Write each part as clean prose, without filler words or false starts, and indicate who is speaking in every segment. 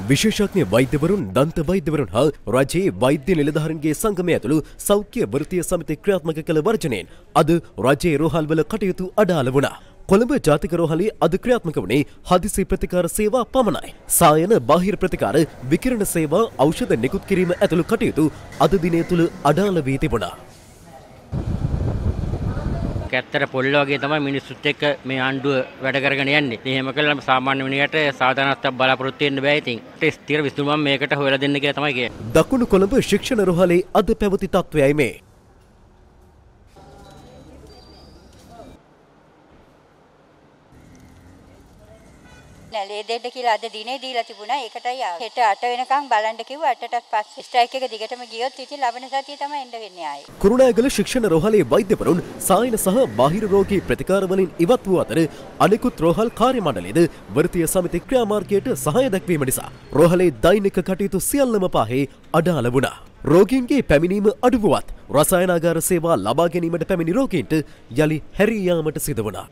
Speaker 1: විශේෂඥ වෛද්‍යවරුන් දන්ත වෛද්‍යවරුන් හා රජයේ වෛද්‍ය නිලධාරීන්ගේ සංගමය ඇතුළු සෞඛ්‍ය වෘත්තීය සමිති ක්‍රියාත්මක කළ වර්ජනයෙන් අද රජයේ රෝහල්වල කටයුතු අඩාල වුණා. කොළඹ ජාතික රෝහලේ අද ක්‍රියාත්මක වුණේ හදිසි ප්‍රතිකාර සේවා පමණයි. සායන බාහිර ප්‍රතිකාර විකිරණ සේවා ඖෂධ නිකුත් කිරීම ඇතුළු කටයුතු අද දිනය තුළ අඩාල වී තිබුණා.
Speaker 2: ඇත්තට පොල්ල වගේ තමයි මිනිස්සුත් එක්ක මේ ආණ්ඩුව වැඩ කරගෙන යන්නේ. ඉතින් එහෙම කළාම සාමාන්‍ය මිනිහට සාධාරණත්වයක් බලාපොරොත්තු වෙන්න බෑ. ඉතින් ස්ථිර විසඳුමක් මේකට හොයලා දෙන්න කියලා තමයි කියන්නේ.
Speaker 1: දකුණු කොළඹ ශික්ෂණ රෝහලේ අද පැවති තත්ත්වයයි මේ.
Speaker 3: ලේ දෙන්න කියලා අද දිනේ දීලා තිබුණා. ඒකටයි හෙට 8 වෙනකන් බලන්න කිව්වා. 8ටත් පස්සේ ස්ට්‍රයික් එක දිගටම ගියොත් ඉතින් ලබන සතිය තමයි එන්න වෙන්නේ ආයේ.
Speaker 1: කුරුණෑගල ශික්ෂණ රෝහලේ වෛද්‍යවරුන් සායන සහ බාහිර රෝගී ප්‍රතිකාර වලින් ඉවත් වූ අතර අනෙකුත් රෝහල් කාර්ය මණ්ඩලයේද වෘත්තීය සමිති ක්‍රියාමාර්ගයට සහාය දැක්වීම නිසා රෝහලේ දෛනික කටයුතු සියල්ලම පාහේ අඩාල වුණා. රෝගීන්ගේ පැමිණීම අඩු වුවත් රසායනාගාර සේවා ලබා ගැනීමට පැමිණි රෝගීන්ට යලි හැරී යාමට සිදු වුණා.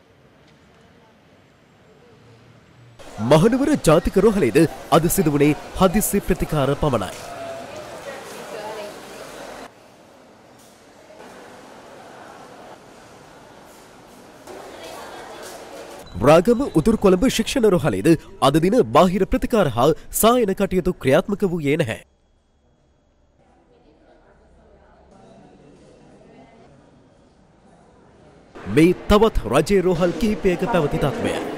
Speaker 1: මහනුවර ජාතික රෝහලේද අද සිදු වුණේ හදිසි ප්‍රතිකාර පමණයි. රාගම උතුරු කොළඹ ශික්ෂණ රෝහලේද අද දින බාහිර ප්‍රතිකාර හා සායන කටයුතු ක්‍රියාත්මක වූයේ නැහැ. මේ තවත් රජයේ රෝහල් කිහිපයක පැවති තත්ත්වය.